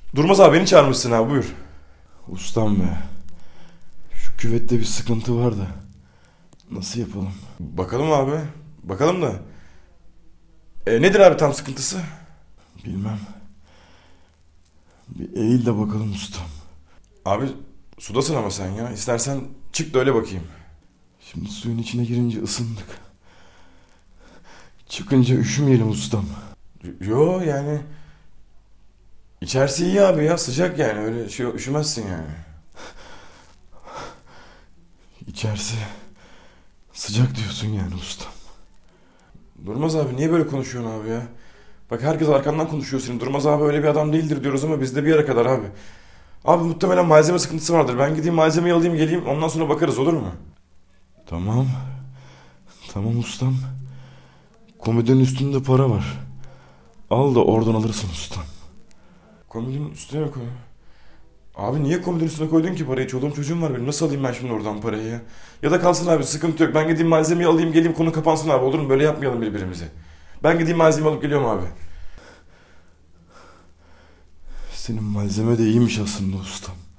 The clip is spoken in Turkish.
Durmaz abi, beni çağırmışsın abi, buyur. Ustam be. Şu küvette bir sıkıntı var da. Nasıl yapalım? Bakalım abi. Bakalım da. Nedir abi tam sıkıntısı? Bilmem. Bir eğil de bakalım ustam. Abi sudasın ama sen ya. İstersen çık da öyle bakayım. Şimdi suyun içine girince ısındık. Çıkınca üşümeyelim ustam. Yo yani. İçerisi iyi abi ya, sıcak yani, öyle şey üşümezsin yani. İçerisi sıcak diyorsun yani ustam. Durmaz abi, niye böyle konuşuyorsun abi ya? Bak herkes arkandan konuşuyor senin. Durmaz abi öyle bir adam değildir diyoruz ama bizde bir yere kadar abi. Abi muhtemelen malzeme sıkıntısı vardır. Ben gideyim malzemeyi alayım geleyim, ondan sonra bakarız, olur mu? Tamam. Tamam ustam. Komodinin üstünde para var. Al da oradan alırsın ustam. Komodinin üstüne mi koy? Abi niye komodinin üstüne koydun ki parayı? Çoluğum çocuğum var benim. Nasıl alayım ben şimdi oradan parayı ya? Ya da kalsın abi, sıkıntı yok. Ben gideyim malzemeyi alayım geleyim, konu kapansın abi, olur mu? Böyle yapmayalım birbirimize. Ben gideyim malzeme alıp geliyorum abi. Senin malzeme de iyiymiş aslında ustam.